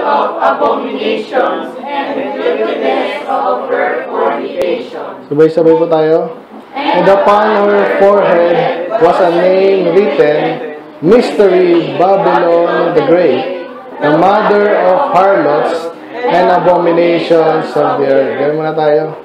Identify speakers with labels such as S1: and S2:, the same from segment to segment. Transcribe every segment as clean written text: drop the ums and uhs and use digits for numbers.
S1: of abominations and wickedness of her fornication.
S2: Sabay-sabay po tayo. And upon her forehead was a name written, Mystery, Babylon the Great, the mother of harlots and abominations of the earth. Gawin muna tayo.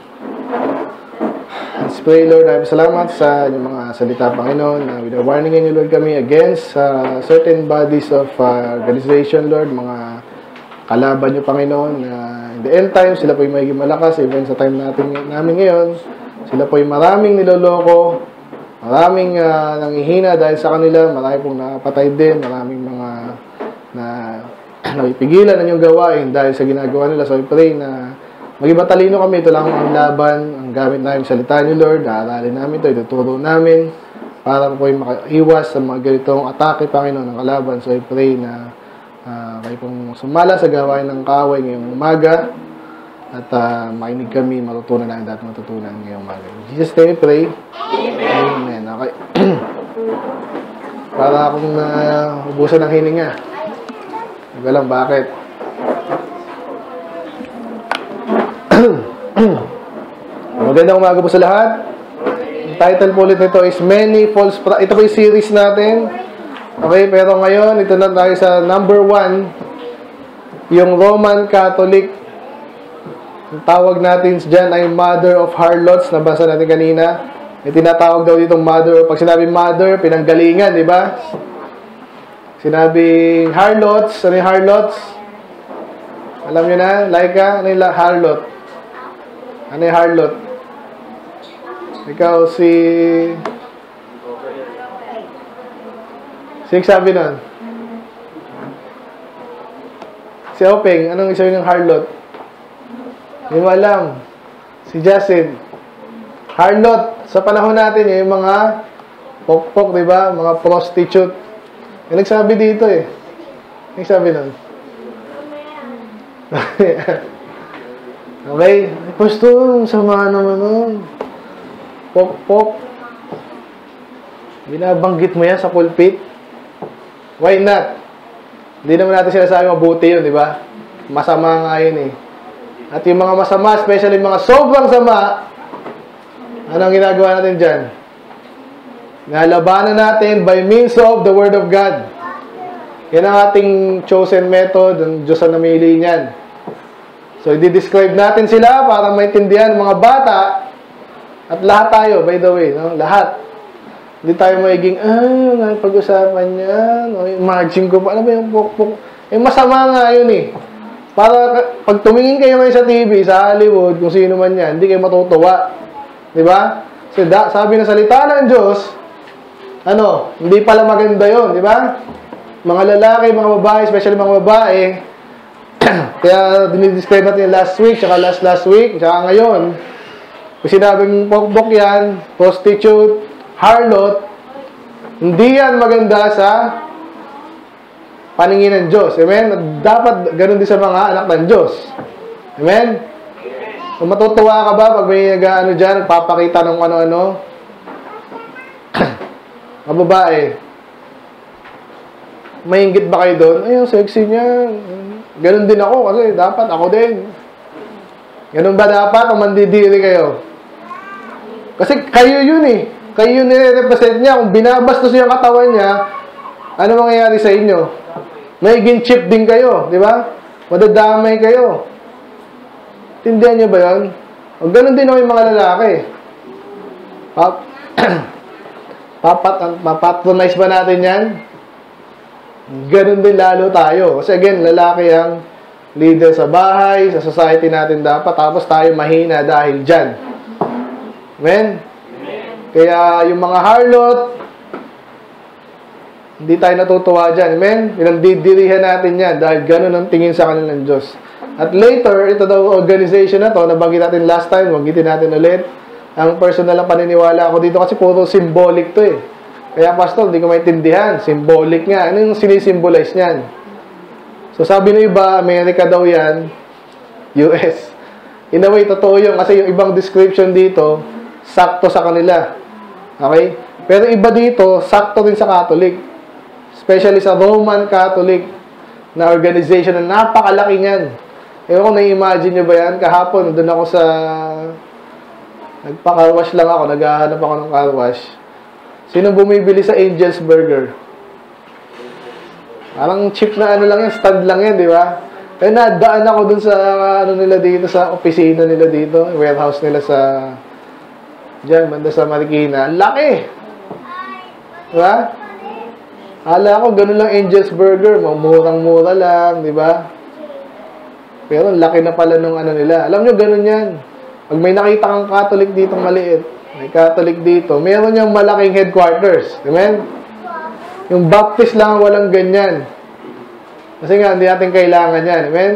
S2: Let's pray, Lord. Salamat sa inyong mga salita, Panginoon. Warningin niyo, Lord, kami against certain bodies of organization, Lord, mga kalaban niyo, Panginoon. In the end time, sila po yung magiging malakas, even sa time namin ngayon. Sila po yung maraming niloloko, maraming nanghihina dahil sa kanila, marami pong napatay din, maraming mga napipigilan na yung gawain dahil sa ginagawa nila. So I pray na maging matalino kami. Ito lang ang laban, ang gamit namin salita niyo, Lord. Aaralin namin ito, ituturo namin para po yung makaiwas sa mga ganitong atake, Panginoon, ng kalaban. So I pray na kayo pong sumala sa gawain ng kaaway ngayong umaga. At makinig kami, matutunan natin dahil matutunan ngayong umaga. In Jesus' name we pray. Amen. Okay. Para akong ubusan ng hininga. Hindi lang bakit. Magandang umaga po sa lahat. Ang title po ulit nito is Many False Prophets. Ito po yung series natin. Okay, pero ngayon, ito na tayo sa number 1. Yung Roman Catholic. Ang tawag natin dyan ay Mother of Harlots. Nabasa natin kanina. May tinatawag daw ditong Mother. Pag sinabi Mother, pinanggalingan, di ba? Sinabi Harlots. Ano yung Harlots? Alam nyo na? Laika? Ano yung Harlot? Ano yung Harlot? Ikaw si... Sino sabi nun? Si Openg. Anong isabi ng Harlot? Hindi mo alam. Si Jasin. Harlot. Sa panahon natin, yung mga pokpok, di ba? Mga prostitute. Yung nagsabi dito eh. Yung nagsabi nun. Okay. Pastor, sama naman nun. Pokpok. Binabanggit mo yan sa pulpit. Why not? Hindi naman natin sinasabi mabuti yun, di ba? Masama nga yun eh. At yung mga masama, especially yung mga sobrang sama, anong ginagawa natin dyan? Nalabanan natin by means of the Word of God. Yan ang ating chosen method, ang Diyos ang namili niyan. So, i-describe natin sila para maintindihan mga bata at lahat tayo, by the way, no? Lahat. Hindi tayo magiging, pag-usapan yan, imagine ko pa, ano ba yung pokpok? Eh, masama nga yun eh. Para pag tumingin kayo ngayon sa TV, sa Hollywood, kung sino man yan, hindi kayo matutuwa. Di ba? So, sabi na salita ng Diyos, hindi pala maganda yun, di ba? Mga lalaki, mga babae, especially mga babae, kaya dinidescribe natin last week, tsaka last week, tsaka ngayon, kung sinabing pokpok yan, prostitute, harlot, hindi yan maganda sa paningin ng Diyos. Amen? Dapat ganun din sa mga anak ng Diyos. Amen? Kung matutuwa ka ba pag may dyan, nagpapakita ng ano-ano? Mga babae, maingit ba kayo doon? Ay, ang sexy niya. Ganun din ako kasi dapat ako din. Ganun ba dapat kung mandidiri kayo? Kasi kayo yun eh. Kayo yung nire-represent niya. Kung binabastos yung katawan niya, ano mangyayari sa inyo? May chip din kayo, di ba? Madadamay kayo. Tindihan niyo ba yun? O ganun din ako yung mga lalaki. Papatronize ba natin yan? Ganun din lalo tayo. Kasi again, lalaki ang leader sa bahay, sa society natin dapat. Tapos tayo mahina dahil dyan. Amen? Kaya yung mga harlot, hindi tayo natutuwa dyan. Amen? Pinandidirihan natin yan dahil ganun ang tingin sa kanilang Diyos. At later, ito daw organization na to, nabanggit natin last time, banggitin natin ulit. Ang personal ang paniniwala ko dito kasi puro symbolic to eh. Kaya pastor, hindi ko maintindihan. Symbolic nga. Ano yung sinisimbolize niyan? So sabi ng iba, Amerika daw yan, US. In a way, totoo yun kasi yung ibang description dito, sakto sa kanila. Okay? Pero iba dito, sakto din sa Catholic. Especially sa Roman Catholic. na organization na napakalaki niyan. Ewan ko, na-imagine nyo ba yan? Kahapon, doon ako sa... Nagpa-carwash lang ako, naghahanap ako ng carwash. Sino bumibili sa Angel's Burger? Parang cheap na ano lang yan, stand lang yan, di ba? Kaya nadaan ako dun sa, ano nila dito, sa opisina nila dito, warehouse nila sa... Diyan, banda sa Marikina. Laki! Di ba? Ala ko, ganun lang Angel's Burger. Murang-mura lang, di ba? Pero laki na pala nung ano nila. Alam nyo, ganun yan. Pag may nakita kang Catholic dito maliit, may Catholic dito, meron yung malaking headquarters. Amen? Yung Baptist lang, walang ganyan. Kasi nga, hindi natin kailangan yan. Amen?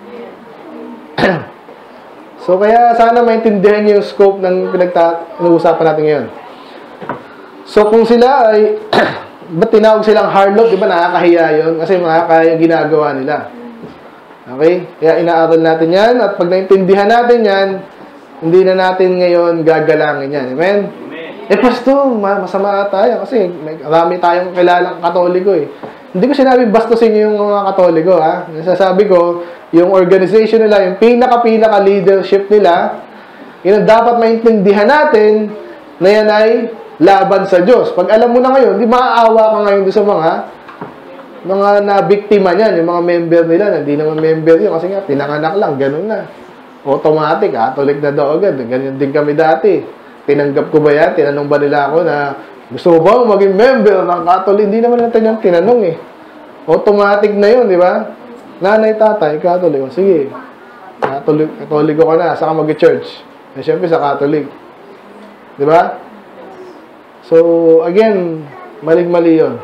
S2: So, kaya sana maintindihan niyo yung scope ng pinag-uusapan natin ngayon. So, kung sila ay, ba't tinawag silang harlot? Di ba nakakahiya yun? Kasi nakakahiya yung ginagawa nila. Okay? Kaya inaaral natin yan. At pag naintindihan natin yan, hindi na natin ngayon gagalangin yan. Amen? Amen. Pastor, masama tayo. Kasi marami tayong kilalang Katoliko eh. Hindi ko sinabi bastusin niyo yung mga Katoliko, ha? Nasasabi ko, yung organization nila, yung pinaka leadership nila, yun ang dapat maintindihan natin na yan ay laban sa Diyos. Pag alam mo na ngayon, di maaawa ka ngayon doon sa mga na-biktima niyan, yung mga member nila, hindi naman member yun, kasi nga, pinanganak lang, ganun na. Automatic, Catholic na daw agad. Ganyan din kami dati. Tinanggap ko ba yan? Tinanong ba nila ako na, gusto mo bang maging member ng Catholic? Hindi naman natin yung tinanong eh. Automatic na yun, di ba? Nanay, tatay, Catholic. O, sige. Katoliko ka na. Saka mag-church. Eh, syempre sa Catholic. Di ba? So, again, maling-mali yun.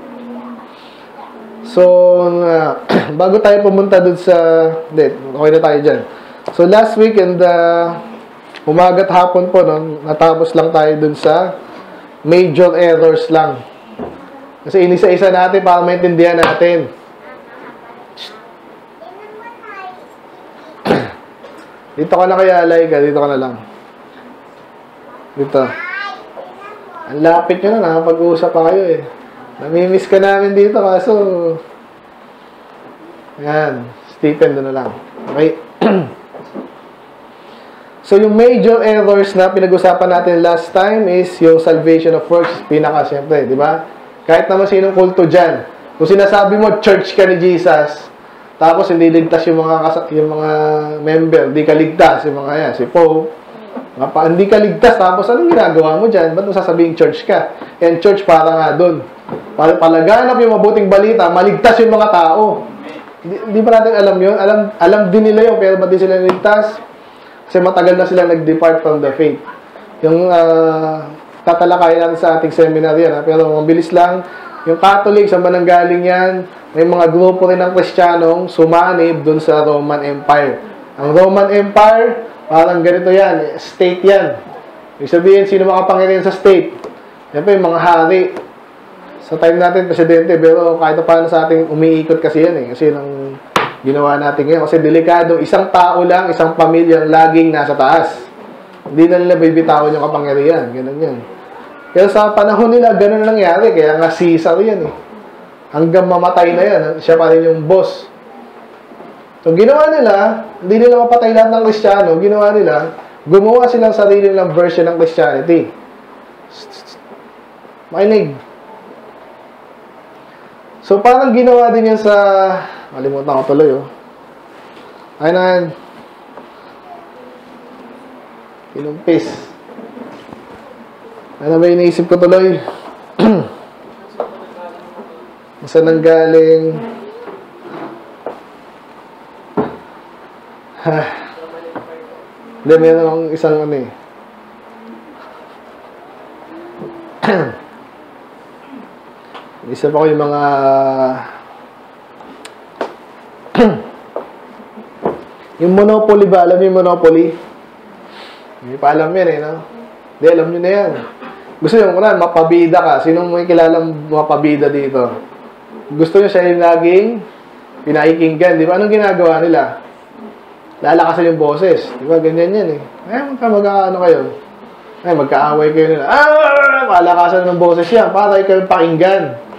S2: So, bago tayo pumunta dun sa... okay na tayo dyan. So, last week and umagat hapon po, no, natapos lang tayo dun sa major errors lang. Kasi inisa-isa natin para maintindihan natin. Dito ka na kaya, Laika. Dito ka na lang. Dito. Ang lapit nyo na, nakapag-uusap pa kayo eh. Namimiss ka namin dito, kaso... Ayan. Stephen, doon na lang. Okay. So, yung major errors na pinag-usapan natin last time is yung salvation of works. Pinaka, siyempre, di ba? Kahit naman sinong kulto dyan. Kung sinasabi mo, church ka ni Jesus, tapos hindi ligtas yung mga member, hindi ka ligtas, yung mga yan, si Pope, hindi ka ligtas, tapos anong ginagawa mo dyan? Ba't mo sasabihin church ka? And church para nga doon. Para palaganap yung mabuting balita, maligtas yung mga tao. Hindi ba natin alam yun? Alam din nila yun, pero ba't di sila ligtas? Kasi matagal na sila nag-depart from the faith. Yung tatalakayin natin sa ating seminar yan. Pero mabilis lang, yung Catholic, saan ba nanggaling yan? May mga grupo rin ng Kristiyanong sumanib dun sa Roman Empire. Ang Roman Empire, parang ganito yan, state yan. Ibig sabihin, sino makapangyarihan sa state? Yan pa yung mga hari. Sa time natin, presidente, pero kahit paano sa ating umiikot kasi yan eh. Kasi nang ginawa natin ngayon. Kasi delikado, isang tao lang, isang pamilya laging nasa taas. Hindi na nila bibitawan yung kapangyarihan. Ganun yan. Pero sa panahon nila, ganun nangyari. Kaya nga Caesar yan eh. Hanggang mamatay na yan. Siya pa rin yung boss. So, ginawa nila, hindi nila mapatay lahat ng Kristiyano. Ginawa nila, gumawa silang sarili nilang version ng Christianity. Makinig. So, parang ginawa din yan sa... Malimutan ko tuloy, oh. Ayun. Inumpis. Ano ba iniisip ko tuloy? Saan nang galing? Hindi, meron akong isang ano eh. Isa pa ko yung mga yung Monopoly ba? Alam niyo yung Monopoly? Hindi pa alam yan eh, no? Hindi, alam niyo na yan. Gusto niyo, kuna, mapabida ka. Sinong may kilalang mapabida dito? Gusto niyo siya yung laging pinakikinggan, di ba? Anong ginagawa nila? Lalakasan yung boses. Di ba? Ganyan yan eh. Magka-ano kayo? Magkaaway kayo nila. Palakasan ng boses yan para ikaw yung pakinggan.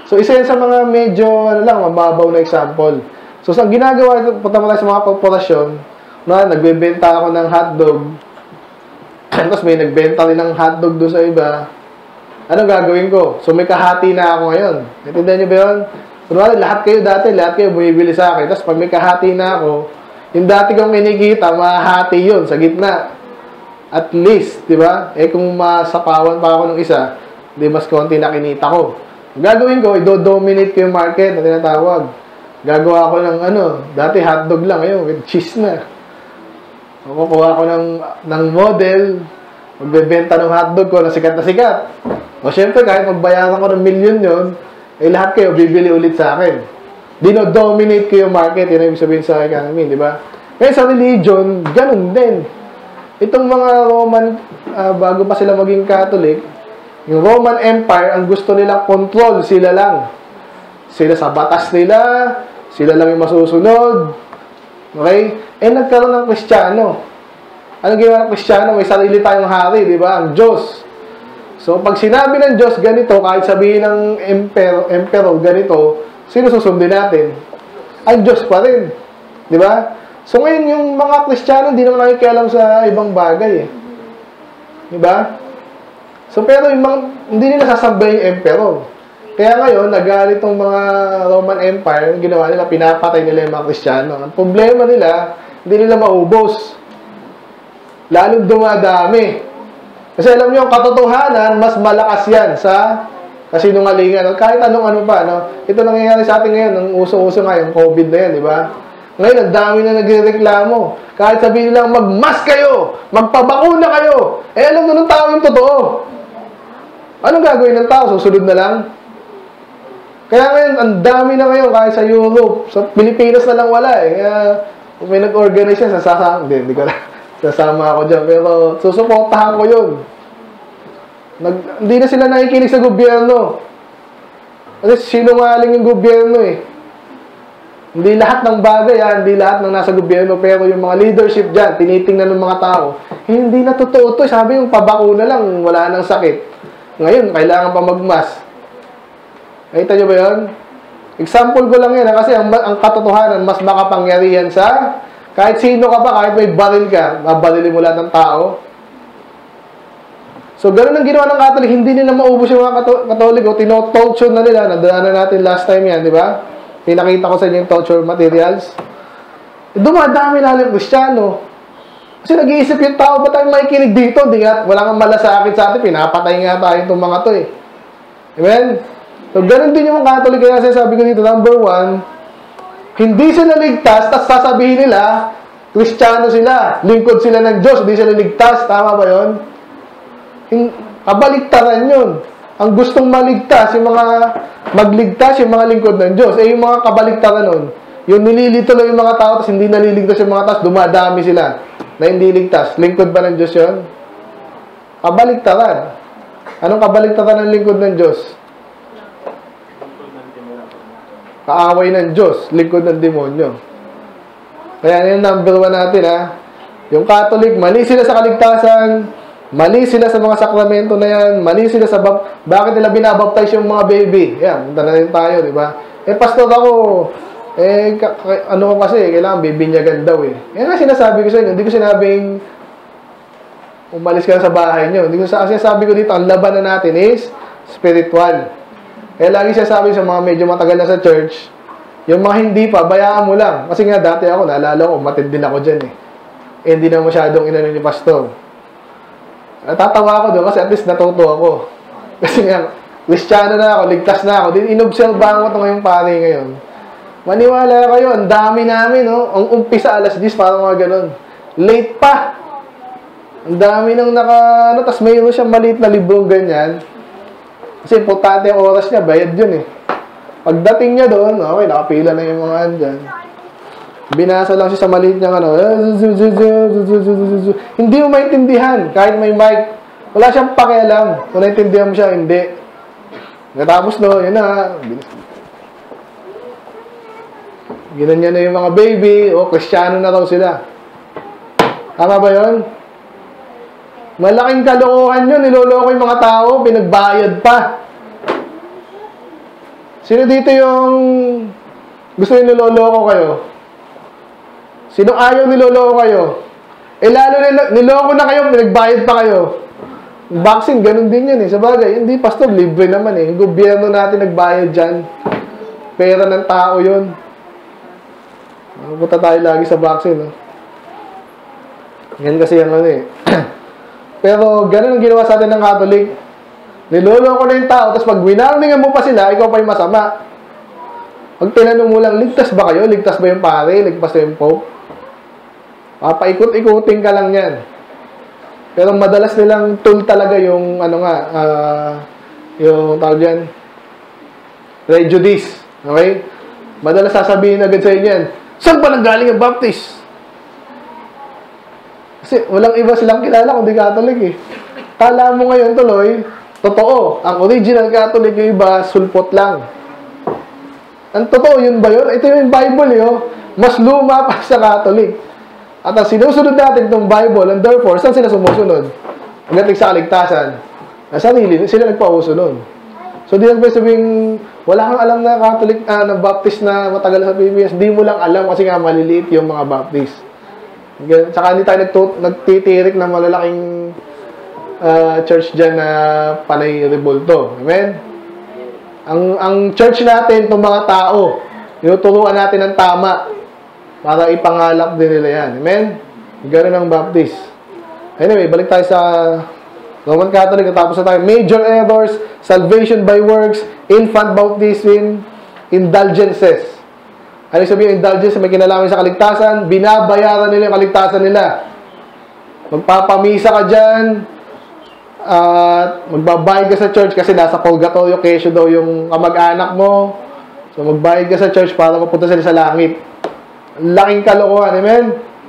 S2: So, isa yan sa mga medyo, mababaw na example. So, sa ginagawa, punta mo tayo sa mga korporasyon, nagbebenta ako ng hotdog, tapos may nagbenta rin ng hotdog doon sa iba, ano gagawin ko? So, may kahati na ako ngayon. Naintindihan niyo ba yun? Kunwari, lahat kayo bumibili sa akin. Tapos, pag may kahati na ako, yung dati kong kinikita, mahati yun sa gitna. At least, di ba? Kung masapawan pa ako ng isa, di mas konti na kinita ko. Gagawin ko, i-dominate ko yung market na tinatawag. Gagawa ko ng dati hotdog lang, ngayon, with cheese na. Kukuha ko ng model, magbebenta ng hotdog ko na sikat na sikat. O syempre, kahit magbayaran ko ng milyon yun, lahat kayo bibili ulit sa akin. Dino-dominate ko yung market, yun ang ibig sabihin sa economy, di ba? Kaya sa religion, ganun din. Itong mga Roman, bago pa sila maging Catholic, yung Roman Empire, ang gusto nila control, sila lang. Sila sa batas nila, sila lang yung masusunod. Okay? Nagkaroon ng Kristiyano. Anong ginawa ng Kristiyano? May sarili tayong hari, di ba? Ang Diyos. So, pag sinabi ng Diyos ganito, kahit sabihin ng emperor ganito, sino susundin natin? Ang Diyos pa rin. Di ba? So, ngayon, yung mga Kristiyano, hindi naman nakikialam sa ibang bagay. Di ba? So, pero hindi nila sasambay yung emperor. Kaya ngayon, nagalit ng mga Roman Empire, yung ginawa nila, pinapatay nila yung mga Kristiyano. Ang problema nila, hindi nila maubos. Lalong dumadami. Kasi alam nyo, ang katotohanan, mas malakas yan sa kasinungalingan. Kahit anong pa, Ito nangyayari sa atin ngayon, ang uso-uso nga, yung COVID na yan, di ba? Ngayon, ang dami na nagreklamo. Kahit sabihin nilang, mag-mask kayo, magpabakuna kayo. Alam mo ng tao yung totoo. Anong gagawin ng tao? Susunod na lang? Kaya ngayon, ang dami na ngayon, kahit sa Europe, sa Pilipinas na lang wala Kaya, kung may nag-organize yan, hindi ko lang. Sasama ako dyan, pero susuportahan ko yun. Hindi na sila nakikinig sa gobyerno. Kasi sinungaling yung gobyerno Hindi lahat ng bagay, hindi lahat ng nasa gobyerno, pero yung mga leadership dyan, tinitingnan ng mga tao, hindi na totoo to. Sabi yung pabakuna lang, wala nang sakit. Ngayon, kailangan pa magmas. Nakita nyo ba yun? Example ko lang yan, kasi ang katotohanan, mas makapangyarihan sa kahit sino ka pa, kahit may baril ka, mabarilin mo lahat ng tao. So, ganun ang ginawa ng Catholic, hindi nila maubos yung mga Katoliko, tino-torture na nila, nadaanan natin last time yan, di ba? Pinakita ko sa inyo yung torture materials. Dumadami lalo yung Kristiyano. Kasi nag-iisip yung tao, ba tayo makikinig dito? Wala kang malasakit sa atin, pinapatay nga tayo itong mga to Amen? So, ganun din yung mga Catholic, kaya sabi ko dito, number 1, hindi sila ligtas, tapos sasabihin nila, Kristiyano sila, lingkod sila ng Diyos, hindi sila ligtas, tama ba yun? Kabaligtaran yun. Ang gustong maligtas, yung mga magligtas, yung mga lingkod ng Diyos. Yung mga kabaligtaran nun, yung nililito lang yung mga tao, tapos hindi naliligtas yung mga tao, dumadami sila na hindi ligtas. Lingkod ba ng Diyos yun? Kabaligtaran. Anong kabaligtaran ng lingkod ng Diyos? Kaaway ng Diyos, lingkod ng demonyo. Kaya yung number 1 natin yung Catholic, mali sila sa kaligtasan, mali sila sa mga sakramento na yan, mali sila sa bakit nila binabaptize yung mga baby. Yan, punta na rin tayo, di ba? Pastor ako, ano ko kasi, kailangan bibinyagan daw Yan nga sinasabi ko sa inyo, hindi ko sinabing umalis ka sa bahay nyo. Hindi ko sinasabi ko dito, ang labanan natin is spiritual. Kaya lagi siya sabi sa mga medyo matagal na sa church, yung mga hindi pa, bayaan mo lang. Kasi nga dati ako, naalala ko, matid din ako dyan hindi na masyadong inano ni pastor. Natatawa ako doon kasi at least natuto ako. Kasi nga, Kristiyano na ako, ligtas na ako. Inobserbahan ko ito ngayong pare ngayon. Maniwala kayo, ang dami namin, Ang umpisa alas 10, parang mga ganun. Late pa. Ang dami nang tapos mayroon siyang maliit na librong ganyan. Kasi importante ang oras niya, bayad yun Pagdating niya doon, okay, nakapila na yung mga andyan. Binasa lang siya sa maliit niyang hindi mo maintindihan, kahit may mic. Wala siyang pakialam. Kung naintindihan mo siya, hindi. Natapos yun na. Ginanyan na yung mga baby, Kristiyano na raw sila. Tama ba yun? Malaking kalokohan yun, niloloko yung mga tao, pinagbayad pa. Sino dito yung gusto yung niloloko kayo? Sino ayaw niloloko kayo? Eh lalo niloko na kayo, pinagbayad pa kayo. Vaccine, ganun din yan eh. Sabagay, hindi pastor, libre naman eh. Yung gobyerno natin nagbayad dyan. Pera ng tao yun. Pupunta tayo lagi sa vaccine. No? Yan kasi yan ano eh. Pero ganun ang ginawa sa atin ng Catholic. Niloloko na yung tao, tapos pag winarningan mo pa sila, ikaw pa yung masama. Pag tinanong mo lang, ligtas ba kayo? Ligtas ba yung pare? Ligtas ba yung pope? Papaikot-ikutin ka lang yan. Pero madalas nilang tool talaga yung, ano nga, yung tawag dyan, prejudice. Okay? Madalas sasabihin agad sa inyo yan, saan ba nanggaling ang Baptist? Kasi walang iba silang kilala kundi Catholic eh. Kala mo ngayon tuloy, totoo, ang original Catholic yung iba, sulpot lang. Ang totoo, yun ba yun? Ito yung Bible yun. Mas luma pa sa Catholic. At ang sinusunod natin itong Bible, and therefore, saan sila sumusunod? Pagdating sa kaligtasan, sarili, sila nagpauso nun. So, di lang ba sabihin, wala kang alam na Catholic, na Baptist na matagal sa PBS, di mo lang alam kasi nga maliliit yung mga Baptist. Saka hindi tayo nagtitirik ng malalaking church dyan na panay rebulto. Amen? Ang church natin, itong mga tao, tinuturuan natin ng tama para ipangalap din nila yan. Amen? Ganun ang Baptist. Anyway, balik tayo sa Roman Catholic. Tapos na tayo. Major errors, salvation by works, infant baptism, indulgences. Ano sabihin indulgence? May kinalaman sa kaligtasan. Binabayaran nila yung kaligtasan nila. Magpapamisa ka dyan, at magbabayad ka sa church kasi nasa purgatorio kesyo daw yung kamag-anak mo. So magbayad ka sa church para mapunta sila sa langit. Laking kalokohan, amen?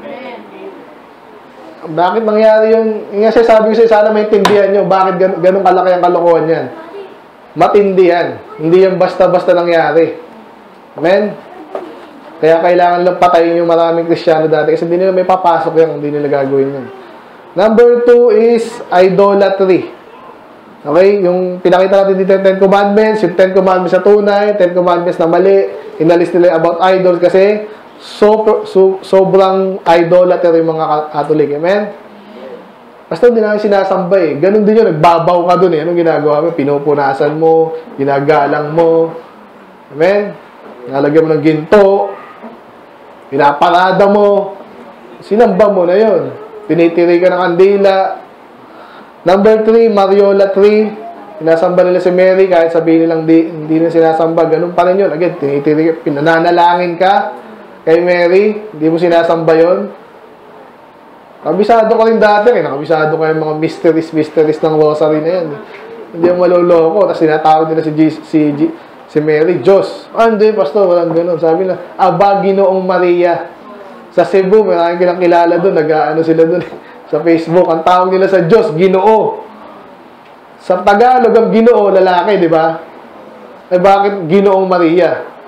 S2: Bakit nangyari yung nga sabi ko sana maintindihan nyo bakit ganun kalaki ang kalokohan yan. Matindi yan. Hindi yan basta-basta nangyari. Amen? Kaya kailangan lang patayin yung maraming Kristiyano dati kasi hindi nila may papasok yan, hindi nila gagawin yan. Number 2 is idolatry. Okay? Yung pinakita natin dito yung 10 Commandments, yung 10 Commandments na tunay, 10 Commandments na mali, inalis nila about idols kasi sobrang idolatry yung mga Catholic. Amen? Basta hindi namin sinasamba eh. Ganun din yun, nagbabaw ka dun eh. Anong ginagawa mo? Pinupunasan mo, ginagalang mo. Amen? Nalagyan mo ng ginto, pinaparada mo, sinamba mo na yun. Tinitiri ka ng kandila. Number 3, Mariolatry. Sinasamba nila si Mary kahit sabihin nilang hindi na sinasamba. Ganun pa rin yun. Again, tinitiri, pinananalangin ka kay Mary, hindi mo sinasamba yun. Kabisado ko rin dati, nakabisado ko yung mga mysteries ng rosary na yan. Hindi mo maluloko. Tapos tinatawag nila si Mary, Diyos. Hindi, pastor, walang ganun. Sabi na, Aba, Ginoong Maria. Sa Cebu, maraming kilala doon, nag-ano sila doon sa Facebook. Ang tawag nila sa Diyos, Ginoo. Sa Tagalog, ang Ginoo, lalaki, di ba? Eh, bakit Ginoong Maria?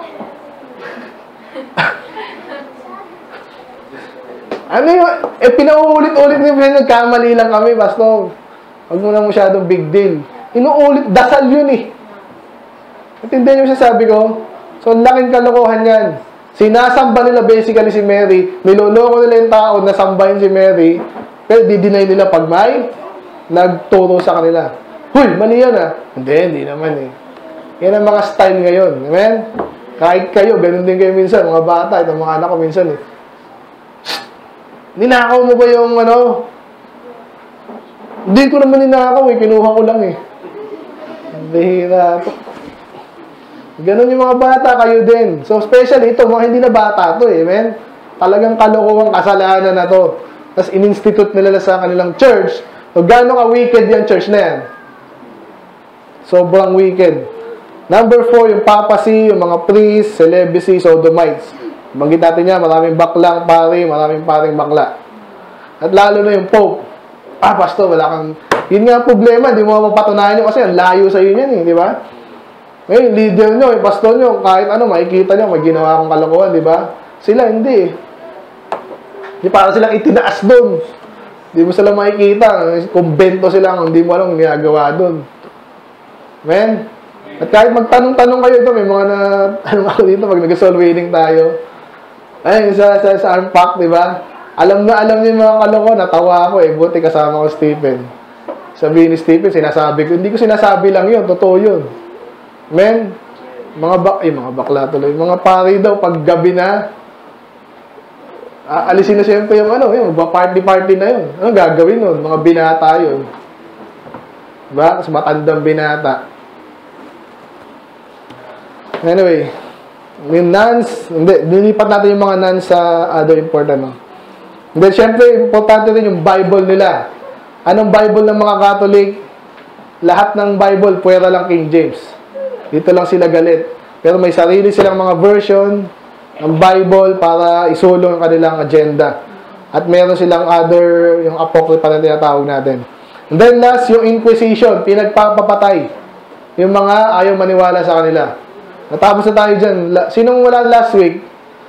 S2: Ano yun? Eh, pinauulit-ulit niyo, nagkamali lang kami, pastor. Huwag mo lang masyadong big deal. Inuulit, dasal yun eh. Intindihan niyo siya sabi ko? So, laking kalokohan yan. Sinasamba nila basically si Mary. Niloloko nila yung tao na sambahin si Mary. Pero di-deny nila pag may nagturo sa kanila. Huy, mali yan ah. Hindi naman eh. Yan ang mga style ngayon. Amen? Kahit kayo, ganun din kayo minsan. Mga bata, itong mga anak ko minsan eh. Ninakaw mo ba yung ano? Hindi ko naman ninakaw eh. Kinuha ko lang eh. Bihira. Ganon yung mga bata, kayo din. So, especially ito, mga hindi na bata to eh. Amen? Talagang kalokohang kasalanan na to. Tapos, in-institute nila sa kanilang church. So, gano'n ka-wicked yung church na yan? Sobrang wicked. Number 4, yung papacy, yung mga priests, celibacy, sodomites. Banggit natin niya, maraming baklang pari, maraming paring bakla. At lalo na yung Pope. Pastor, wala kang... Yun nga ang problema, hindi mo mapatunayan nyo kasi ang layo sa inyo yan, di ba? Ngayon, leader nyo, yung pastor nyo, kahit ano, makikita nyo, may ginawa akong kalokohan, di ba? Sila, hindi. Hindi para silang itinaas doon. Hindi mo sila makikita. Kumbento sila, hindi mo alam ang ginagawa doon. Amen? At kahit magtanong-tanong kayo ito, may mga na, ano ako dito, pag nag-soul winning tayo. Ay, sa unpack, di ba? Alam niyo yung mga kaloko, natawa ako eh. Buti kasama ko Stephen. Sabihin ni Stephen, sinasabi ko. Hindi ko sinasabi lang yun, totoo yun. Men, mga bakla tuloy. Mga pari daw, pag gabi na, alisin na siyempre yung yung party na yun. Ano gagawin nun? Mga binata yun. Diba? Mas matandang binata. Anyway, yung nuns, hindi, nilipat natin yung mga nuns sa other important, no? Hindi, syempre, importante rin yung Bible nila. Anong Bible ng mga Catholic? Lahat ng Bible, pwera lang King James. Dito lang sila galit. Pero may sarili silang mga version ng Bible para isulong ang kanilang agenda. At meron silang other, yung apocrypha na tinatawag natin. And then last, yung Inquisition, pinagpapapatay. Yung mga ayaw maniwala sa kanila. Natapos na tayo dyan. Sinong wala last week?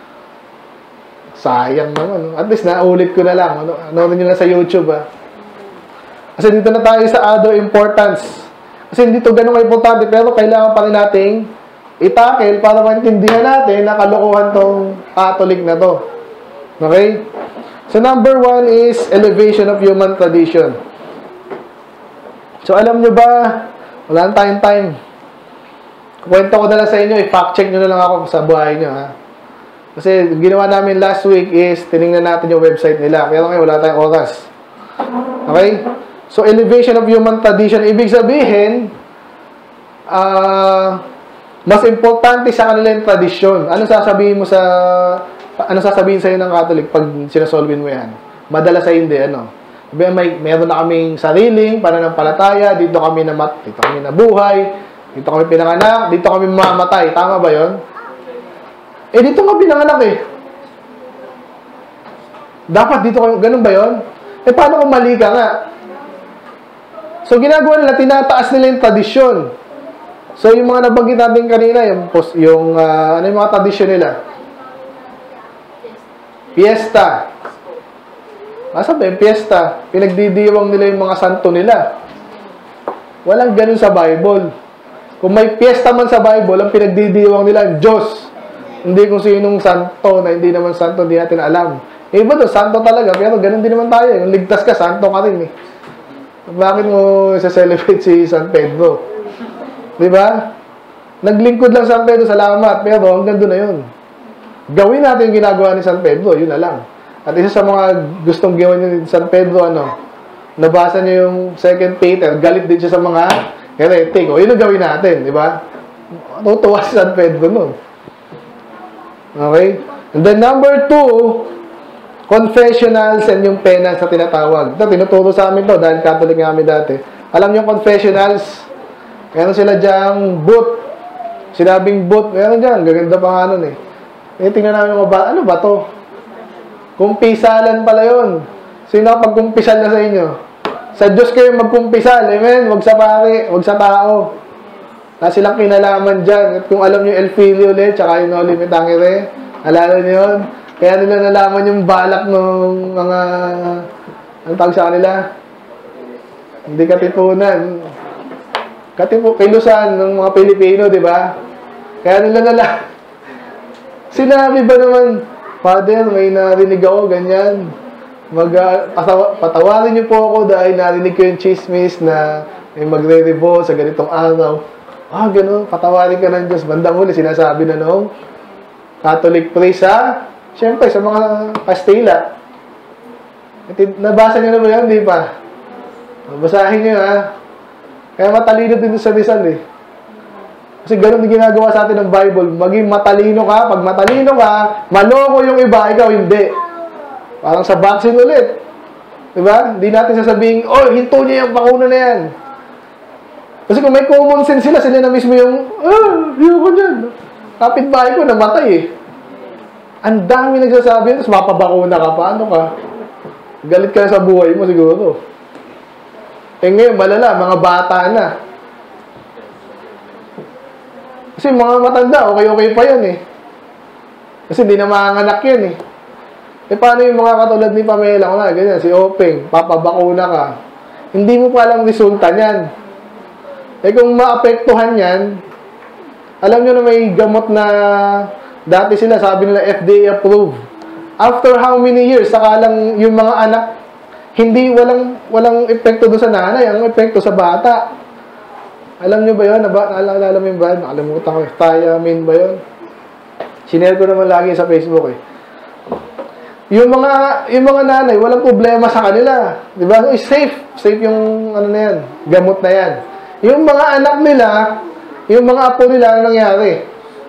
S2: Sayang naman. At least naulit ko na lang. Ano nyo na sa YouTube, ha? Kasi dito na tayo sa other importance. Kasi hindi ito ganun importante, pero kailangan pa rin nating itakil para maintindihan natin na kalokohan tong Catholic na to. Okay? So, number 1 is elevation of human tradition. So, alam nyo ba, wala na tayong time. Kwento ko na lang sa inyo, i-fact check nyo na lang ako sa buhay nyo, ha? Kasi, ginawa namin last week is, tinignan natin yung website nila. Pero ngayon, wala tayong oras. Okay? So, elevation of human tradition, ibig sabihin, mas importante sa kanila yung tradisyon. Ano sasabihin sa'yo ng Catholic pag sinasolvin mo yan? Madalas ay hindi, meron na kaming sariling pananampalataya, dito kami nabuhay, dito kami pinanganak, dito kami mamamatay. Tama ba yon? Dito nga pinanganak eh. Dapat dito kami, ganun ba yon? Paano kung mali ka nga? So, ginagawa nila, tinataas nila yung tradisyon. So, yung mga nabanggit natin kanina, ano yung mga tradisyon nila? Fiesta. Asa ba yung fiesta? Pinagdidiwang nila yung mga santo nila. Walang ganun sa Bible. Kung may fiesta man sa Bible, ang pinagdidiwang nila, Diyos. Hindi kung sinong santo na hindi naman santo, hindi natin alam. Iba to, santo talaga, pero ganun din naman tayo. Kung ligtas ka, santo ka rin eh. Bakit mo isa-celebrate si San Pedro? Diba? Naglingkod lang San Pedro, salamat, pero hanggang doon na yun. Gawin natin yung ginagawa ni San Pedro, yun na lang. At isa sa mga gustong gawin ni San Pedro, nabasa niyo yung 2 Peter, galit din siya sa mga heretic. O, yun ang gawin natin, di ba? Tutuwa si San Pedro nun. Okay? And then number 2, confessionals and yung penance na tinatawag. Ito, tinuturo sa amin to dahil Catholic nga kami dati. Alam niyo confessionals, meron sila dyang boot. Sinabing boot, meron dyan, gaganda pa nga nun eh. Tingnan namin mga ano ba to? Kumpisalan pala yun. Sino pagkumpisal na sa inyo? Sa Diyos kayo magkumpisal, amen? Huwag sa pare, huwag sa tao. Na silang kinalaman dyan. At kung alam nyo El Filio ulit, tsaka yung Noli Me Tangere, alala nyo yun? Kaya nila nalaman yung balak ng mga, ano tawag sa kanila? Hindi katipunan. Kilusan ng mga Pilipino, di ba? Kaya nila nalaman. Sinabi ba naman, Father, may narinig ako, ganyan. Patawarin niyo po ako dahil narinig ko yung chismis na may magre-revolt sa ganitong araw. Gano'n, patawarin ka ng Diyos. Bandang huli, sinasabi na noong Catholic priest, siyempre, sa mga Kastila. Nabasa niyo na ba yan? Hindi pa. Basahin niyo, Kaya matalino din sa Rizal, eh. Kasi gano'n din ginagawa sa atin ng Bible. Maging matalino ka. Pag matalino ka, maloko yung iba, ikaw hindi. Parang sa vaccine ulit. Diba? Hindi natin sasabihin, hinto niya yung bakuna na yan. Kasi kung may common sense sila na mismo yung, yun ko dyan. Kapitbahay ko, namatay eh. Ang dami nagsasabi, tapos mapabakuna ka pa. Ano ka? Galit ka sa buhay mo siguro. Ngayon, malala, mga bata na. Kasi mga matanda, okay pa yan eh. Kasi hindi na maanganak yan eh. Paano yung mga katulad ni Pamela, ganyan, si Openg, papabakuna ka. Hindi mo pa alam resulta niyan. Kung maapektuhan yan, Alam nyo na may gamot na dati sila, sabi nila FDA approved. After how many years, saka lang yung mga anak, hindi, walang epekto doon sa nanay, ang epekto sa bata. Alam nyo ba yun? Naalala mo yun ba? Nakalimutan ko. Thiamine ba yun? Sinare ko naman lagi sa Facebook eh. Yung mga nanay, walang problema sa kanila. Di ba? So, safe. Safe yung ano na yan, gamot na yan. Yung mga anak nila, yung mga apo nila, ano nangyari?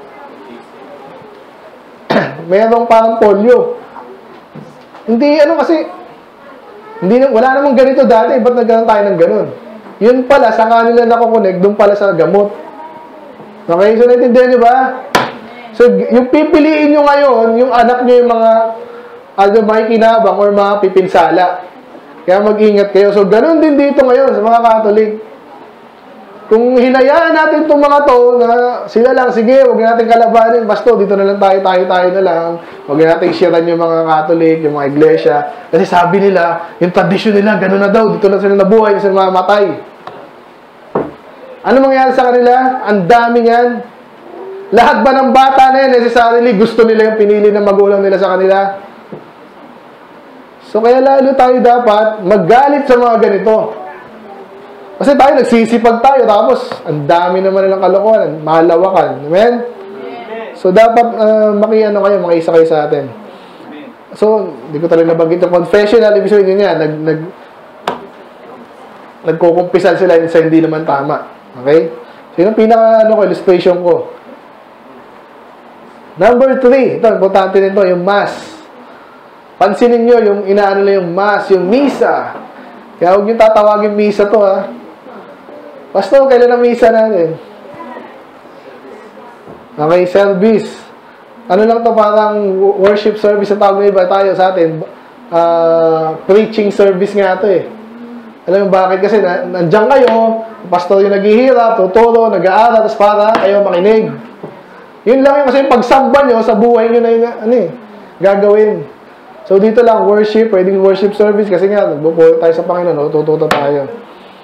S2: Mayroong parang polio. Hindi, kasi, wala namang ganito dati, ba't nagkaroon tayo ng ganun? Yun pala, sa kanila nakukunik, doon pala sa gamot. Okay, so naintindihan nyo ba? So, yung pipiliin nyo ngayon, yung anak nyo yung mga, makikinabang or mga pipinsala. Kaya mag-ingat kayo. So, ganun din dito ngayon sa mga Catholic. Kung hinayaan natin itong mga to, na sila lang, sige, huwag natin kalabanin, basto, dito na lang tayo na lang. Huwag natin sharean yung mga Catholic, yung mga iglesia. Kasi sabi nila, yung tradisyon nila, gano'n na daw, dito na sila nabuhay, na sila mamatay. Ano mangyayari sa kanila? Ang dami niyan. Lahat ba ng bata na yan, necessarily, gusto nila yung pinili ng magulang nila sa kanila? So, kaya lalo tayo dapat magalit sa mga ganito. Kasi tayo, nagsisipag tayo, tapos, ang dami naman nilang kalokohan, mahalawakan. Amen? So, dapat, makiisa kayo sa atin. So, hindi ko talaga nabanggit yung confessional, ibig sabihin niya, nagkukumpisal sila sa hindi naman tama. Okay? So, yun ang illustration ko. Number 3, ito, importante nito, yung Mass. Pansinin nyo, yung inaano nila yung Mass, yung Misa. Kaya huwag nyo tatawagin Misa to, ha? Pastor, kailan ang Misa natin? Okay, service. Ano lang to, parang worship service ang tawag na iba tayo sa atin. Preaching service nga to eh. Alam mo bakit? Kasi nandiyan kayo, pastor yung naghihirap, tuturo, nag-aaral, tapos para kayo makinig. Yun lang yung kasi pagsamba nyo sa buhay nyo na yung gagawin. So dito lang, worship, pwedeng worship service kasi nga, nagpupulit tayo sa Panginoon, tututo tayo.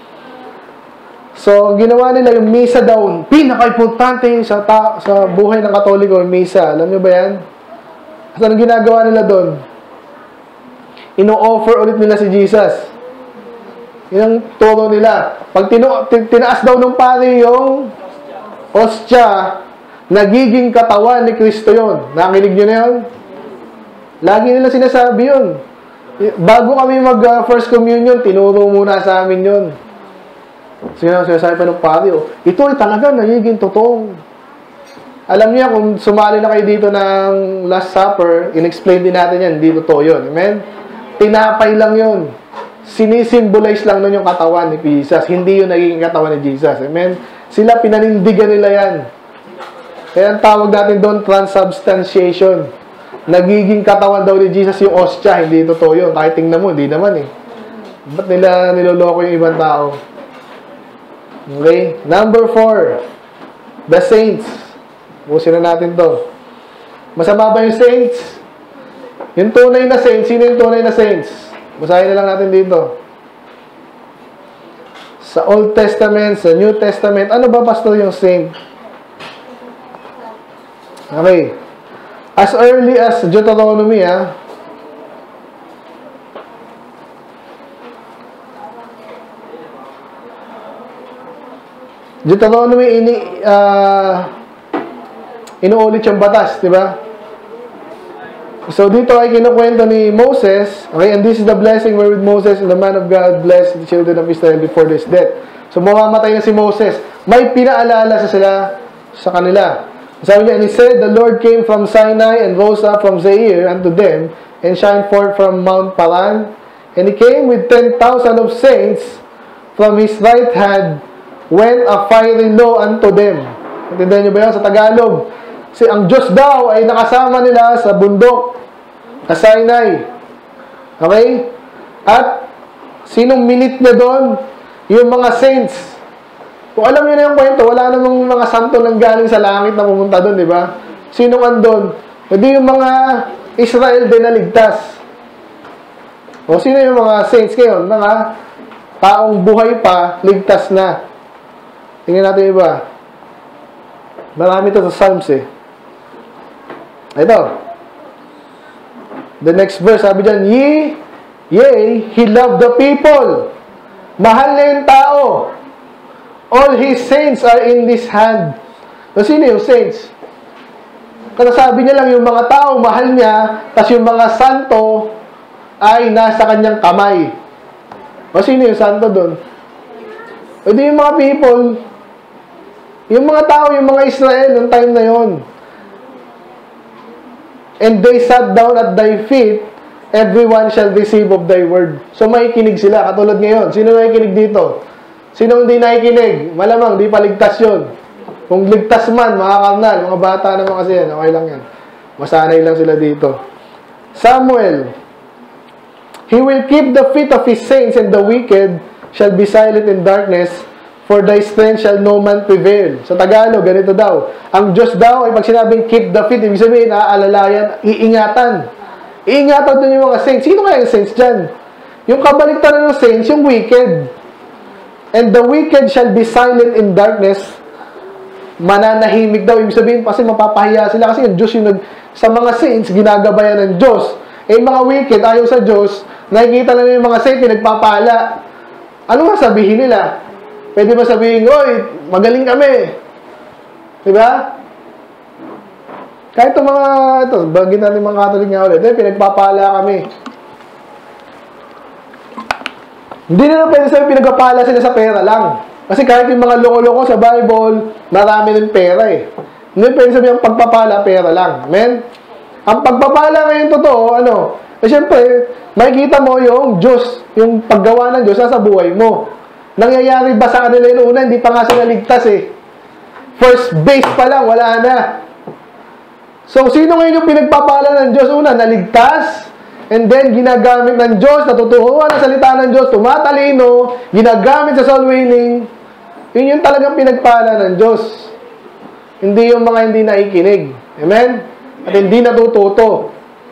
S2: So, ginawa nila yung misa daw, pinaka-importante sa buhay ng Katoliko, yung misa. Alam nyo ba yan? At anong ginagawa nila doon? Ino-offer ulit nila si Jesus. Yun ang turo nila. Pag tinaas daw ng pari yung ostya, nagiging katawan ni Kristo yun. Nakinig nyo na yun? Lagi nila sinasabi yun. Bago kami mag-first communion, tinuro muna sa amin yun. Sinasabi pa ng pari, ito ay talaga nagiging totoong. Alam niya, kung sumali na kayo dito ng Last Supper, in-explain din natin yan, hindi totoo yun. Amen? Tinapay lang yun. Sinisimbolize lang nun yung katawan ni Jesus. Hindi yung nagiging katawan ni Jesus. Amen? Sila, pinanindigan nila yan. Kaya ang tawag natin doon, transubstantiation. Nagiging katawan daw ni Jesus yung ostya. Hindi totoo yun. Kahit tingnan mo, hindi naman eh. Ba't nila niloloko yung ibang tao? Okay? Number 4. The saints. Busin na natin to. Masama ba yung saints? Yung tunay na saints. Sino yung tunay na saints? Basahin na lang natin dito. Sa Old Testament, sa New Testament, ano ba pastor yung saint? Okay. As early as Deuteronomy, Deuteronomy, inuulit yung batas, di ba? So, dito ay kinukwento ni Moses, okay, and this is the blessing wherewith Moses and the man of God blessed the children of Israel before his death. So, mamamatay na si Moses. May pinaalala sa kanila. Sabi niya, and he said, the Lord came from Sinai and rose up from Seir unto them, and shined forth from Mount Paran, and he came with 10,000 of saints from his right hand, went a fiery law unto them. Intindihan niyo ba yan sa Tagalog? Kasi ang Diyos daw ay nakasama nila sa bundok, sa Sinai. Okay? At sinong minute niya doon? Yung mga saints. Kung alam niyo na yung kwento, wala namang mga santo nang galing sa langit na pumunta doon, di ba? Sinong andon? Hindi yung mga Israel din na ligtas. O sino yung mga saints ngayon? Mga taong buhay pa, ligtas na. Tingnan natin iba. Marami ito sa Psalms eh. Ito. The next verse, sabi dyan, Yea, He loved the people. Mahal na yung tao. All His saints are in His hand. So, sino yung saints? Kasi sabi niya lang yung mga tao, mahal niya, tapos yung mga santo ay nasa kanyang kamay. O sino yung santo doon? O di yung mga people, yung mga tao, yung mga Israel, noong time na yon. And they sat down at thy feet, everyone shall receive of thy word. So makikinig sila, katulad ngayon. Sino nakikinig dito? Sino hindi nakikinig? Malamang, di paligtas yun. Kung ligtas man, mga karnal, mga bata naman kasi yan, okay lang yan. Masanay lang sila dito. Samuel, He will keep the feet of His saints, and the wicked shall be silent in darkness, for thy strength shall no man prevail. Sa Tagalog, ganito daw. Ang Diyos daw ay pag sinabing keep the feet, ibig sabihin, aalalayan, iingatan. Iingatan doon yung mga saints. Sino kaya yung saints dyan? Yung kabaliktaran ng saints, yung wicked. And the wicked shall be silent in darkness. Mananahimik daw. Ibig sabihin, kasi mapapahiya sila. Kasi yung Diyos yung sa mga saints, ginagabayan ng Diyos. Eh, mga wicked, ayaw sa Diyos, nakikita lang yung mga saints, pinagpapala. Ano nga sabihin nila? Pwede ba sabihin, oy, magaling kami. Diba? Kahit itong mga, ito, bagay natin mga Catholic nga ulit, pinagpapala kami. Hindi nila pwede sabihin, pinagpapala sila sa pera lang. Kasi kahit yung mga loko-loko sa Bible, marami ng pera eh. Hindi pwede sabihin, ang pagpapala, pera lang. Amen? Ang pagpapala ngayon totoo, ano? Eh, syempre, makikita mo yung Diyos, yung paggawa ng Diyos nasa buhay mo. Nangyayari ba sa kanila yung una? Hindi pa nga sila ligtas eh. First base pa lang, wala na. So, sino ngayon yung pinagpapala ng Diyos? Una, naligtas. And then, ginagamit ng Diyos, natuturuan ang salita ng Diyos, tumatalino, ginagamit sa soul winning. Yun yung talagang pinagpala ng Diyos. Hindi yung mga hindi nakikinig. Amen? At hindi natututo.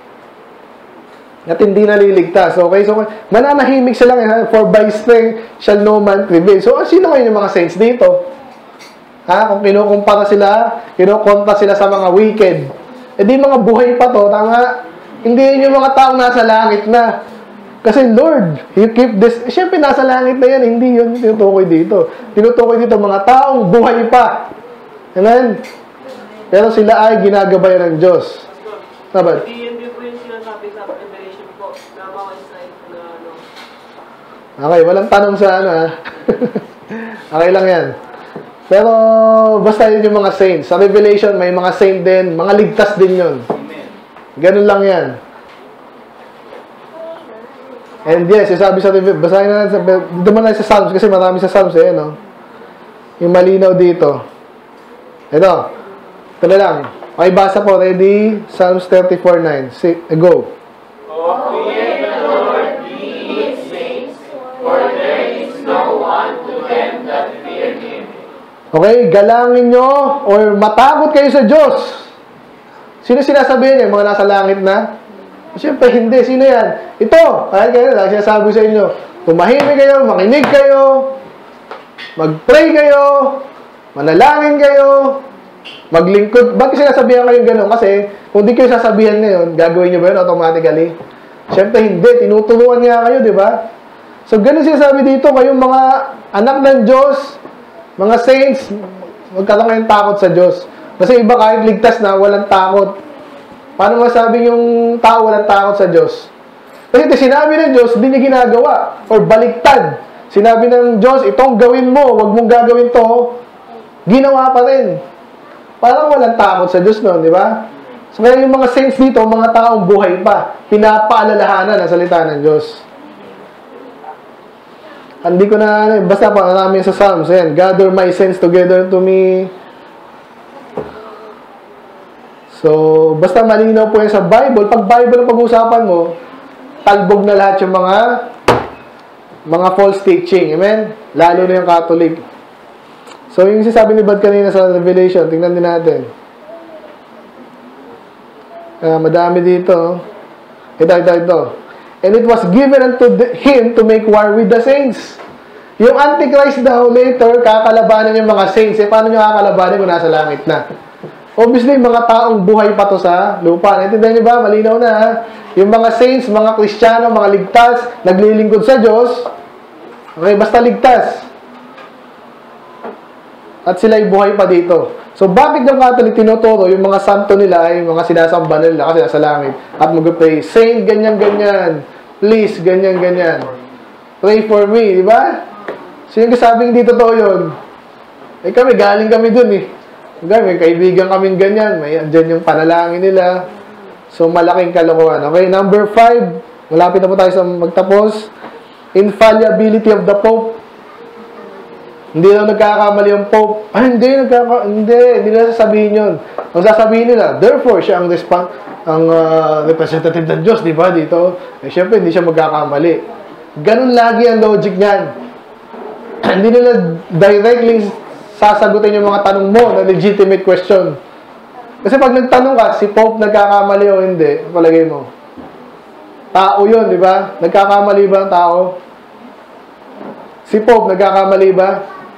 S2: At hindi naliligtas. Okay? So, mananahimik sila lang. For by strength shall no man prevail. So, sino ngayon yung mga saints dito? Ha? Kung kinukumpara sila, kinukontra sila sa mga wicked. Eh di mga buhay pa to, tama? Hindi yun yung mga taong nasa langit na. Kasi Lord, you keep this. Siyempre, nasa langit na yan. Hindi yun tinutukoy dito. Tinutukoy dito mga taong buhay pa. Amen? Pero sila ay ginagabayan ng Diyos. Sabat?
S3: Hindi po yung sinasabi sa Revelation po na mga Israel na ano.
S2: Okay, walang tanong sa ano ha. Okay lang yan. Pero basta yun yung mga saints. Sa Revelation, may mga saint din. Mga ligtas din yun. Ganun lang yan. And yes, sabi sa Revelation, basahin na natin. Dito man lang sa Psalms kasi marami sa Psalms eh, no? Yung malinaw dito. Ito. Ito na lang. Okay, basa po. Ready? Psalms 34:9. Go.
S1: Oh, fear the Lord, ye his saints, for there is no one to them that fear him.
S2: Okay, galangin nyo or matakot kayo sa Diyos. Sino sinasabihin niya? Mga nasa langit na? Siyempre, hindi. Sino yan? Ito. Kahit kayo lang, sinasabi sa inyo. Tumahimik kayo, makinig kayo, mag-pray kayo, manalangin kayo, maglingkod. Bakit sinasabihan kayo gano'n? Kasi, kung di kayo sasabihan ngayon, gagawin nyo ba yun automatically? Siyempre, hindi. Tinuturuan niya kayo, di ba? So, gano'n sinasabi dito, kayong mga anak ng Diyos, mga saints, magkaroon kayong takot sa Diyos. Kasi iba kahit ligtas na, walang takot. Paano masabi yung tao walang takot sa Diyos? Kasi ito, sinabi ng Diyos, hindi niya ginagawa. Or baliktad. Sinabi ng Diyos, itong gawin mo, wag mong gagawin to, ginawa pa rin. Parang walang takot sa Diyos noon, di ba? So kaya yung mga saints dito, mga taong buhay pa, pinapaalalahanan ang salita ng Diyos. Hindi ko na, basta pa, namin sa Psalms, ayan, gather my saints together to me. So, basta malinaw po yan sa Bible. Pag Bible ang pag-usapan mo, talbog na lahat yung mga false teaching. Amen? Lalo na yung Catholic. So, yung sinasabi ni Bad kanina sa Revelation, tingnan din natin. Madami dito. Ito. And it was given unto him to make war with the saints. Yung Antichrist daw later, kakalabanin yung mga saints. Eh, paano nyo kakalabanin kung nasa langit na? Obviously, mga taong buhay pa to sa lupa. Naintindihan nyo ba? Malinaw na, ha? Yung mga saints, mga Kristiyano, mga ligtas, naglilingkod sa Diyos, okay, basta ligtas. At sila'y buhay pa dito. So, bakit yung Catholic tinuturo, yung mga santo nila ay mga sinasamba nila kasi nasa langit. At mag-pray, Saint, ganyan-ganyan. Please, ganyan-ganyan. Pray for me, di ba? So, yung kasabing dito to yun. Eh kami, galing kami dun eh. May kaibigan kaming ganyan. May andyan yung panalangin nila. So, malaking kalokohan. Okay, number 5. Malapit na po tayo sa magtapos. Infallibility of the Pope. Hindi na nagkakamali yung Pope. Hindi nila sasabihin yun. Ang sasabihin nila, therefore, siya ang representative ng Diyos, di ba, dito? Eh, syempre, hindi siya magkakamali. Ganun lagi ang logic niyan. Hindi nila directly sasagutin yung mga tanong mo na legitimate question. Kasi pag nagtanong ka, si Pope nagkakamali o hindi, palagay mo. Tao yun, di ba? Nagkakamali ba ang tao? Si Pope, nagkakamali ba?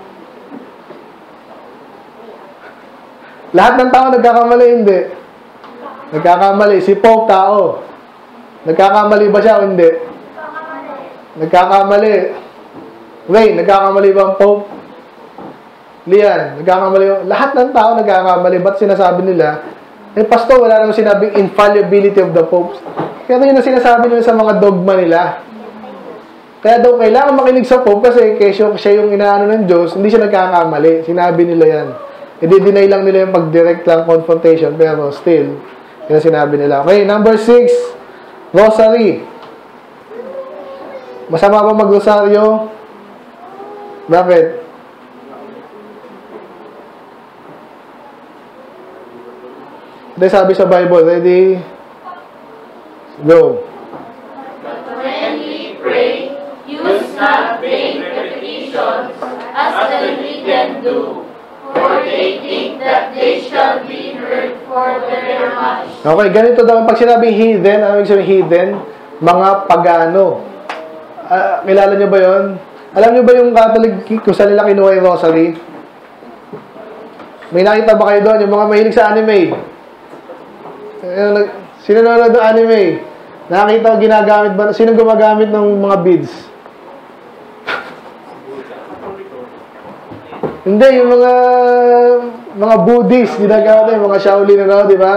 S2: Lahat ng tao nagkakamali, hindi. Nagkakamali. Si Pope, tao. Nagkakamali ba siya o hindi? Nagkakamali. Ray, nagkakamali ba ang Pope? Lian, nagkakamali. Lahat ng tao nagkakamali. Ba't sinasabi nila? Eh, Pastor, wala naman sinabing infallibility of the Pope. Kaya yun ang sinasabi nila sa mga dogma nila. Kaya daw kailangan makinig sa Pope kasi siya yung inaano ng Diyos, hindi siya nagkakamali. Sinabi nila yan. I-deny lang nila yung pag-direct lang confrontation, pero still, yun sinabi nila. Okay, number 6, Rosary. Masama ba mag-rosaryo? Bakit? Ito sabi sa Bible. Ready? Go.
S1: But when we pray, use not vain repetitions, as the heathen do, for they think that they shall be heard for their much.
S2: Okay, ganito daw. Pag sinabing heathen, ano yung sabihin heathen? Mga pagano. Kilala nyo ba yon? Alam nyo ba yung Catholic kung saan nila kinuha yung rosary? May nakita ba kayo doon? Yung mga mahilig sa anime. Sino nanonood ng anime? Nakakita ko ginagamit ba? Sino gumagamit ng mga beads? Hindi, yung mga Buddhist, ginagamit yung mga Shaolin na, di ba?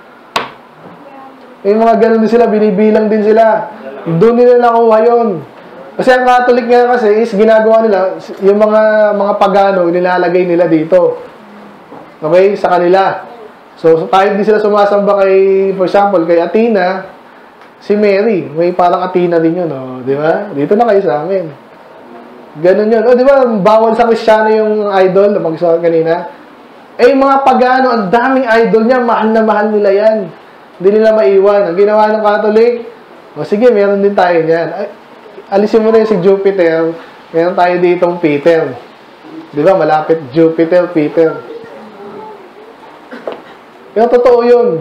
S2: Yung mga ganun din sila, binibilang din sila. Doon nila nakuha yun. Kasi ang Catholic nga kasi is ginagawa nila, yung mga pagano, nilalagay nila dito. Okay? Sa kanila. So kahit di sila sumasamba kay, for example, kay Athena, si Mary, may parang Athena din yun, oh, di ba? Dito na kayo sa amin. Ganun yun. O, di ba, bawal sa Kristiyano yung idol, na mag-sabi kanina. Eh, yung mga pagano, ang daming idol niya, mahal na mahal nila yan. Hindi nila maiwan. Ang ginawa ng Catholic, o sige, meron din tayo niyan. Ay, alisin mo na yung si Jupiter, meron tayo ditong Peter. Di ba, malapit Jupiter, Peter. Pero totoo yun.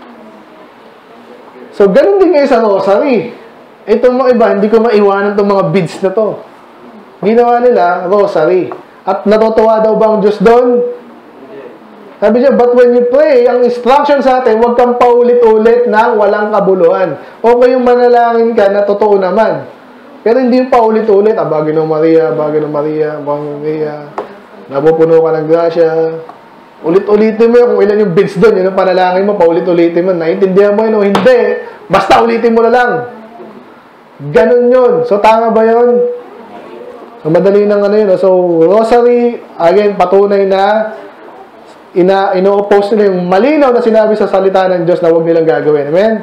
S2: So, ganun din ngayon sa rosary. Itong mga iba, hindi ko maiwanan itong mga beads na to. Ginawa nila, rosary. At natutuwa daw ba ang Diyos doon? Sabi niya, but when you pray, ang instruction sa atin, huwag kang paulit-ulit na walang kabuluhan. Okay yung manalangin ka na totoo naman. Pero hindi yung paulit-ulit, Bagay ng Maria, Bagay ng Maria, Bagay ng Maria, napupuno ka ng grasya. Ulit-ulitin mo yun, kung ilan yung beads doon, yun ang panalangin mo, paulit-ulitin mo. Naintindihan mo yun o hindi, basta ulitin mo na lang. Ganun yun. So, tama ba yun? So, madali ng ano yun. So, rosary, again, patunay na ino-oppose nila yung malinaw na sinabi sa salita ng Diyos na huwag nilang gagawin. Amen?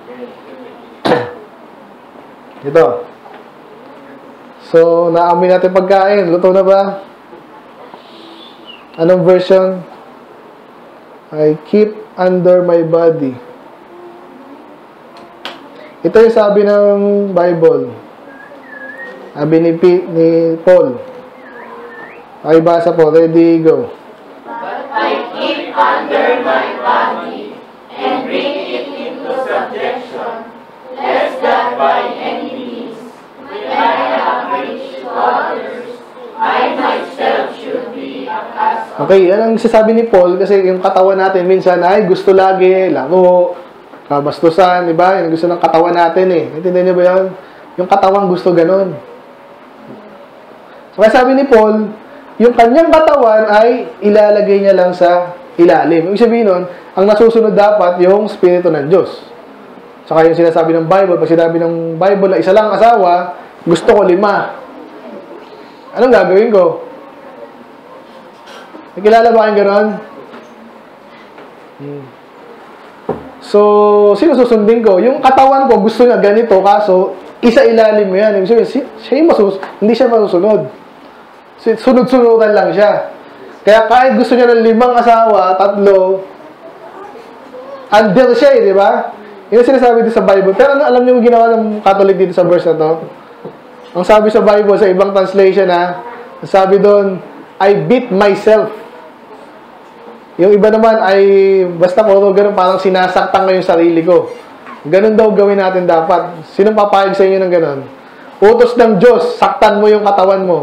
S2: Ito. So, naamoy natin pagkain. Luto na ba? Anong version? I keep under my body. Ito yung sabi ng Bible. Sabi ni Paul. Pakibasa po. Ready, go.
S1: But I keep under my body and bring it into subjection, lest that by any means, when I have preached to others, I myself should be as
S2: Okay, yan ang sasabi ni Paul kasi yung katawan natin minsan ay gusto lagi, laro, kabastusan, di ba? Yung gusto ng katawan natin eh. Naintindihan niyo ba yun? Yung katawan gusto ganun. So, kaya sabi ni Paul, yung kanyang katawan ay ilalagay niya lang sa ilalim. Ibig sabihin nun, ang nasusunod dapat yung Espiritu ng Diyos. Saka yung sinasabi ng Bible, pag sinabi ng Bible na isa lang asawa, gusto ko 5. Anong gagawin ko? Nakilala ba kayong gano'n? So, sino susundin ko? Yung katawan ko, gusto niya ganito, kaso, isa ilalim mo yan. Ibig sabihin, siya yung hindi siya masusunod. Sunod-sunudan lang siya. Kaya kahit gusto niya ng 5 asawa, 3, under siya eh, di ba? Yun ang sinasabi dito sa Bible. Pero alam niyo yung ginawa ng Catholic dito sa verse na to? Ang sabi sa Bible, sa ibang translation sabi doon, I beat myself. Yung iba naman ay, basta puro ganun, parang sinasaktan ko yung sarili ko. Ganun daw gawin natin dapat. Sinong papayag sa inyo ng ganun? Utos ng Diyos, saktan mo yung katawan mo.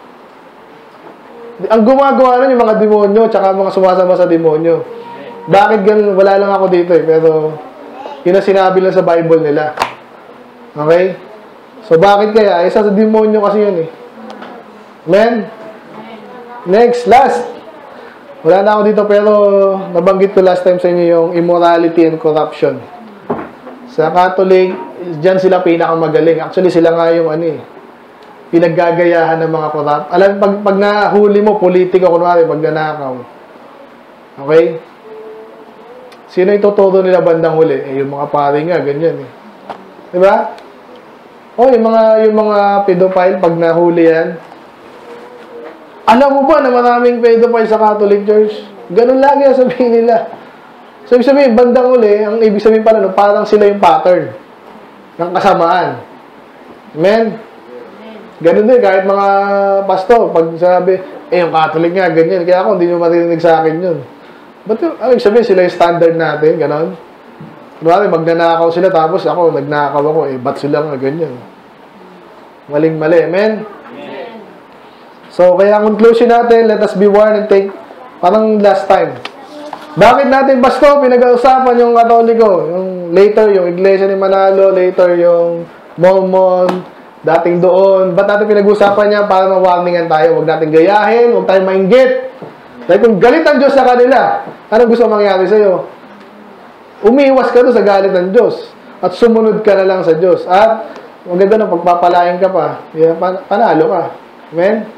S2: Ang gumagawa nun yung mga demonyo, tsaka mga sumasama sa demonyo. Bakit ganun? Wala lang ako dito eh, pero yun ang sinabi lang sa Bible nila. Okay? So, bakit kaya? Isa sa demonyo kasi yun eh. Amen? Next, last. Wala na ako dito, pero nabanggit ko last time sa inyo yung immorality and corruption. Sa Catholic, dyan sila pinakamagaling. Actually, sila nga yung pinaggagayahan ng mga corrupt. Alam, pag nahuli mo, politiko, kunwari, magnanakaw. Okay? Sino ituturo nila bandang huli? Eh, yung mga pari nga, ganyan eh. Diba? O, yung mga pedophile, pag nahuli yan, alam mo ba na maraming pedophile sa Catholic Church? Ganun lagi ang sabihin nila. So, ibig sabihin, bandang huli, ang ibig sabihin pala, no, parang sila yung pattern ng kasamaan. Amen? Ganun din, kahit mga pastor, pag sabi, yung Catholic nga, ganyan. Kaya ako, hindi nyo marinig sa akin yun. Ba't yung, ibig sabihin, sila yung standard natin, ganon? Kunwari, magnanakaw sila, tapos ako, nagnakaw ako, ba't sila nga, ganyan? Maling-mali, amen? So, kaya ang conclusion natin, let us be warned and take, parang last time. Bakit natin, Pasto, pinag-uusapan yung Katoliko? Yung later, yung Iglesia ni Manalo, later yung Mormon, dating doon. Ba't natin pinag-uusapan niya? Para ma-warningan tayo. Huwag natin gayahin, huwag tayong mainggit. Dahil kung galit ang Diyos sa kanila, anong gusto mangyari sa'yo? Umiwas ka doon sa galit ng Diyos. At sumunod ka na lang sa Diyos. At maganda na pagpapalain ka pa. Panalo ka. Amen?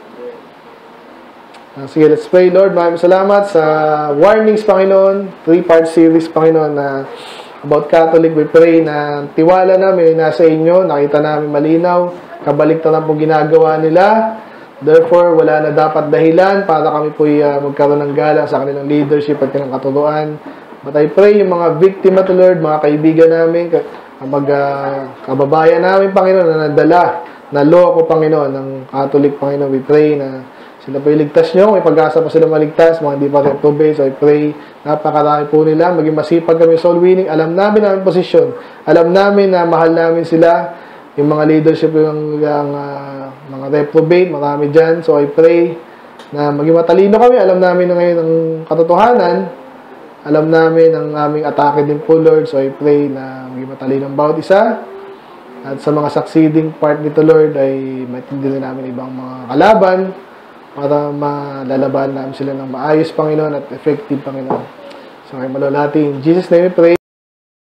S2: Sige, let's pray. Lord, maraming salamat sa warnings, Panginoon. 3-part series, Panginoon, na about Catholic. We pray na tiwala namin nasa inyo. Nakita namin malinaw. Kabaliktaran po ginagawa nila. Therefore, wala na dapat dahilan para kami po magkaroon ng galang sa kanilang leadership at kanilang katuruan. But I pray yung mga biktima to Lord, mga kaibigan namin, kababayan namin, Panginoon, na nadala, na loko, Panginoon, ng Catholic, Panginoon. We pray na sila po iligtas nyo, may pag-asa pa sila maligtas, mga hindi pa reprobate. So I pray, napakarami po nila, maging masipag kami soul winning. Alam namin ang posisyon. Alam namin na mahal namin sila, yung mga leadership, yung mga reprobate, marami dyan. So I pray na maging matalino kami. Alam namin na ngayon ang katotohanan. Alam namin ang aming atake din po, Lord. So I pray na maging matalino ang bawat isa. At sa mga succeeding part nito, Lord, ay maintindihan namin ibang mga kalaban para malalaban namin sila ng maayos, Panginoon, at effective, Panginoon. So, ay malulati. In Jesus' name we pray.